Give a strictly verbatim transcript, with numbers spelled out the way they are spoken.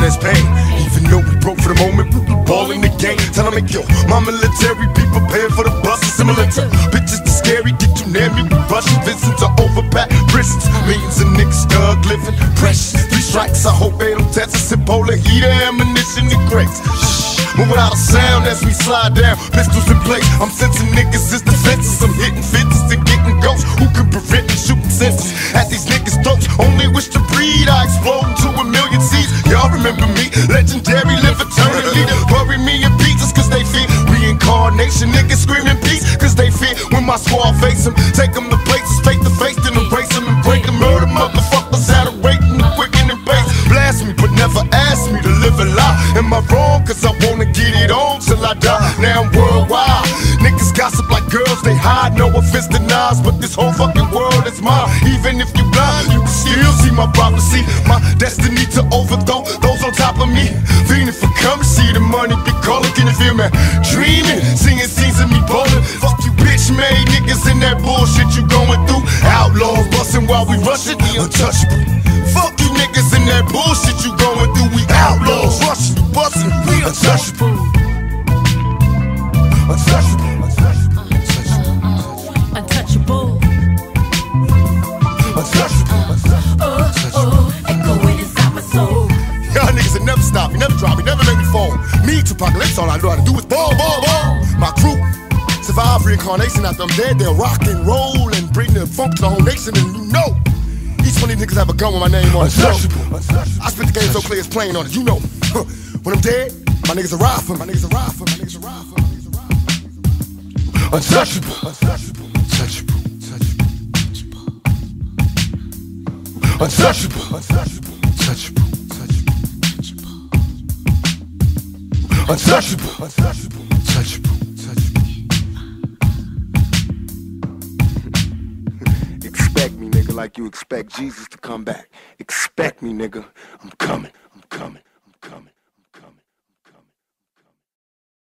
that's pain. Even though we broke for the moment, we be balling the game. Tell them, make yo, my military be prepared for the bus. Similar to bitches that's scary, get you near me, we rushing. Visits to overpacked prisons, millions of niggas thug living precious. Three strikes, I hope they don't test us. Ebola, heater, ammunition, and crates. Move without a sound as we slide down, pistols in place. I'm sensing niggas as defenses. I'm hitting fences and getting ghosts. Who could prevent me shooting senses at these niggas' throats? Only wish to breed, I explode into a million seeds. Y'all remember me, legendary, live eternally. They bury me in pieces cause they fear reincarnation. Niggas screaming peace cause they fear when my squad face them. Take them to places face to face, then embrace them and break them. Murder motherfuckers at a rate and the quicken and base. Blast me but never ask me to live a lie. Am I wrong? Cause I wanna get it on till I die. Now I'm worldwide. Niggas gossip like girls, they hide. No offense to Nas, but this whole fucking world is mine. Even if you blind, you can still see my prophecy. My destiny to overthrow those on top of me. Fiending for currency, the money be calling. Can you feel me? Dreaming, singing scenes of me ballin'. Fuck you bitch made niggas in that bullshit you going through. Outlaws bustin' while we rushin', untouchable. Fuck you niggas in that bullshit you going through. We outlaws rushin', bustin', we untouchable. Untouchable. Untouchable. Y'all niggas will never stop me, never drop me, never make me fall. Me, Tupac, that's all I know how to do is ball, ball, ball. My crew survive reincarnation after I'm dead. They'll rock and roll and bring the funk to the whole nation. And you know, each one of these niggas have a gun with my name on it. I spit the game so clear it's plain on it. You know, when I'm dead, my niggas will ride for me. My niggas will ride for me. My niggas will ride for me. Untouchable. Untouchable. Untouchable. Untouchable. Untouchable. Untouchable. Untouchable. Untouchable. Untouchable. Expect me, nigga, like you expect Jesus to come back. Expect me, nigga. I'm coming. I'm coming. I'm coming.